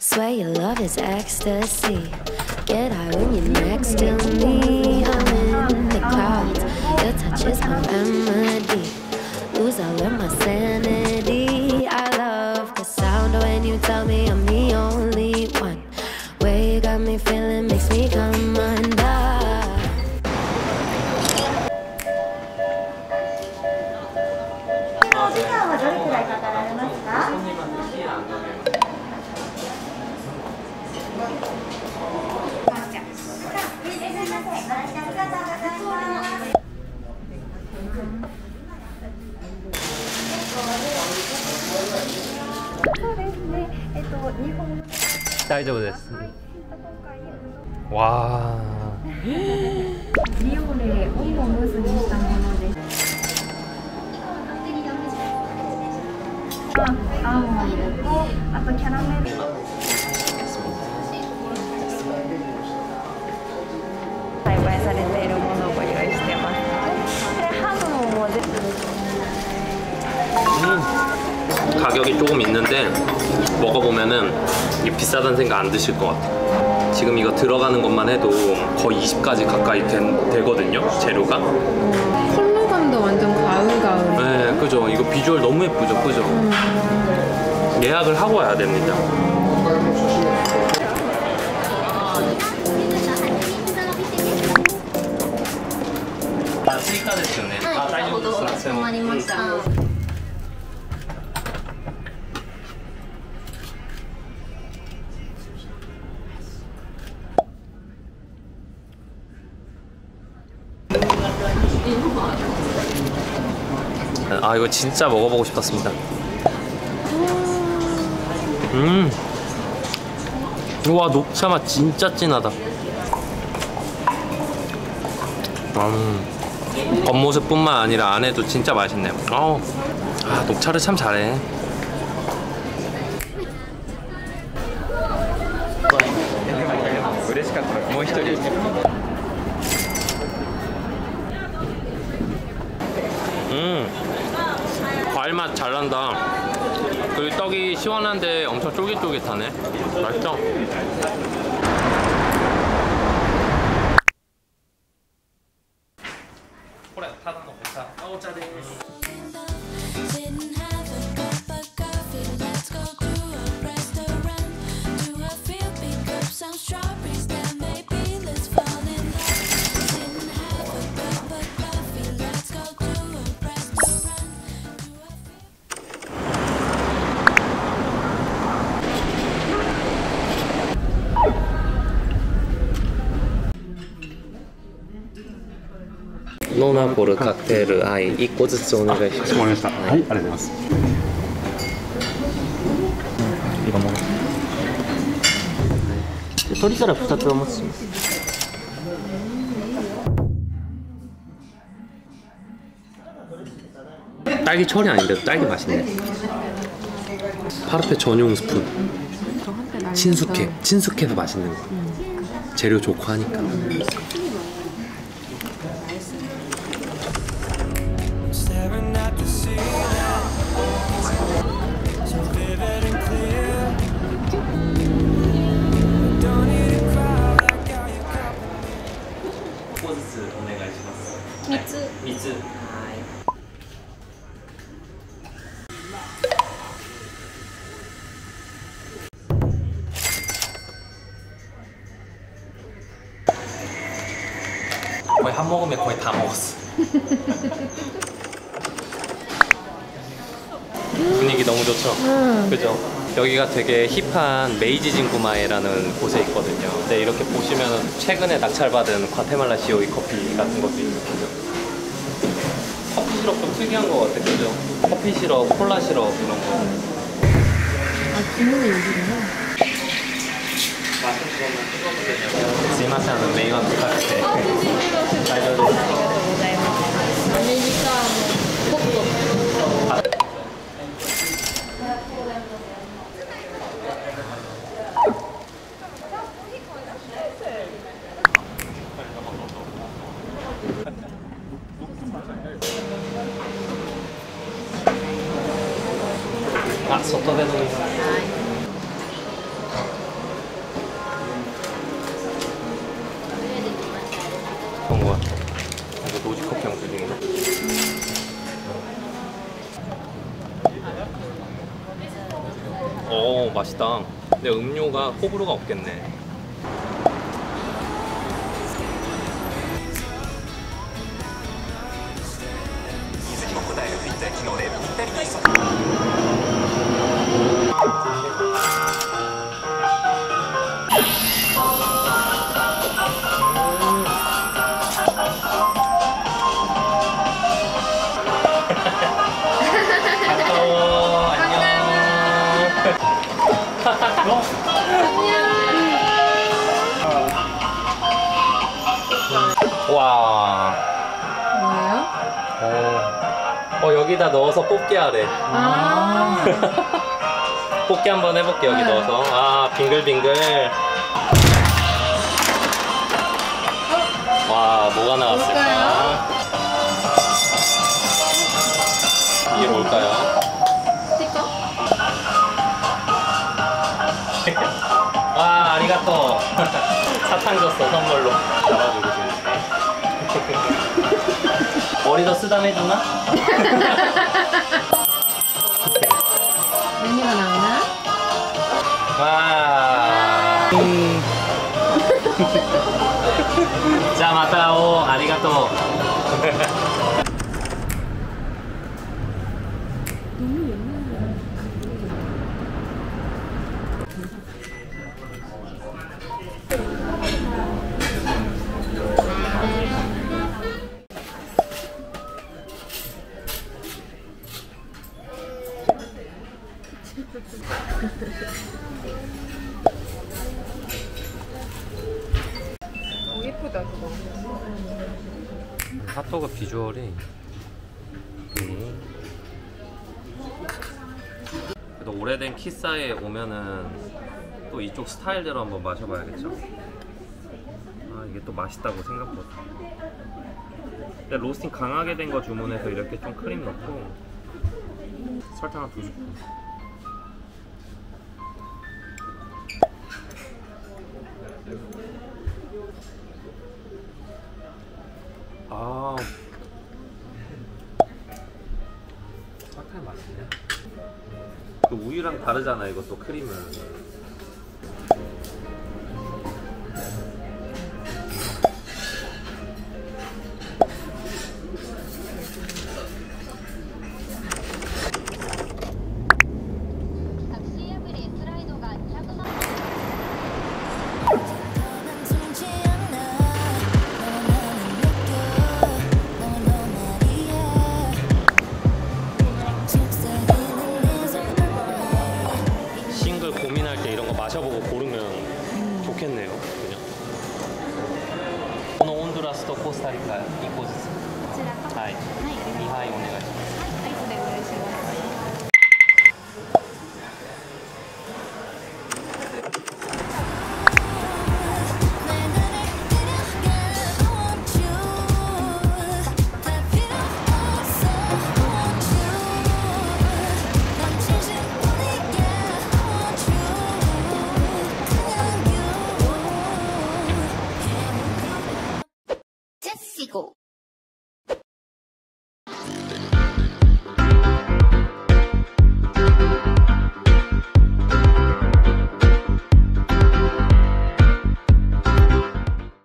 Swear your love is ecstasy. Get high when you're next to me. I'm in the clouds. Your touch is my remedy. Lose all of my sanity. I love the sound when you tell me I'm the only one. Way you got me feeling makes me come undone. 다이저브です. 와. リオレをムースにしたものです。アーモンドとあとキャラメル。栽培されているものをご用意してます。でハムも全部。 가격이 조금 있는데 먹어보면은 이게 비싸다는 생각 안 드실 것 같아요. 지금 이거 들어가는 것만 해도 거의 20가지 가까이 되거든요, 재료가. 컬러감도 완전 가을가을. 네, 그죠. 이거 비주얼 너무 예쁘죠, 그죠. 예약을 하고 와야 됩니다. 아, 스이카ですよね. 아, 大丈夫です。 아 이거 진짜 먹어보고 싶었습니다. 우와 녹차 맛 진짜 진하다. 겉모습뿐만 아니라 안에도 진짜 맛있네요. 아 녹차를 참 잘해. 과일맛 잘 난다. 그리고 떡이 시원한데 엄청 쫄깃쫄깃하네. 맛있죠? 노나보르 칵테일 아이 1個ずつお願いします。 わかりました。はい、ありがとうございます。今も鶏から2つお持ちします。딸기 철이 아닌데도 딸기 맛있네. 파르페 전용 스푼. 친숙해서 맛있는 거. 재료 좋고 하니까. 거의 한 모금에 거의 다 먹었어. 분위기 너무 좋죠? 그죠? 여기가 되게 힙한 메이지 진구마에라는 곳에 있거든요. 근데 이렇게 보시면 최근에 낙찰받은 과테말라 시오이 커피 같은 것도 있거든요. 커피 시럽 좀 특이한 것 같아, 그죠? 커피 시럽, 콜라 시럽 이런 거. 아, 기능이 여기구나. 맛있는 것만 찍어도 되냐고. 스미마셍 메인ワンカクテ。大丈夫です。 アメリカのホット。 あ、外で飲みます。 오, 맛있다. 근데 음료가 호불호가 없겠네. 가까워. 안녕. 와. 뭐예요? 여기다 넣어서 뽑기 하래. 아. 뽑기 한번 해볼게. 여기 네. 넣어서. 아, 빙글빙글. 와, 뭐가 나왔을까? 이게 뭘까요? 스티커? 와, 아리가또. 사탕 줬어, 선물로. 잡아주고 싶네. 머리도 쓰담 해주나? 메뉴가 나오나? 와. 자, 마타오. 아리가또. 예쁘다 그거. 핫도그 비주얼이 그래도 오래된 키사에 오면은 또 이쪽 스타일대로 한번 마셔봐야겠죠. 아, 이게 또 맛있다고 생각보다. 근데 로스팅 강하게 된 거 주문해서 이렇게 좀 크림 넣고 설탕 한 2스푼. 아, 설탕이 맛있네. 또 우유랑 다르잖아, 이것도 크림은. 싱글 고민할 때 이런 거 마셔보고 고르면 좋겠네요. 그냥. このオンドゥラスとコスタリカ1個ずつ。はい。2杯お願いします。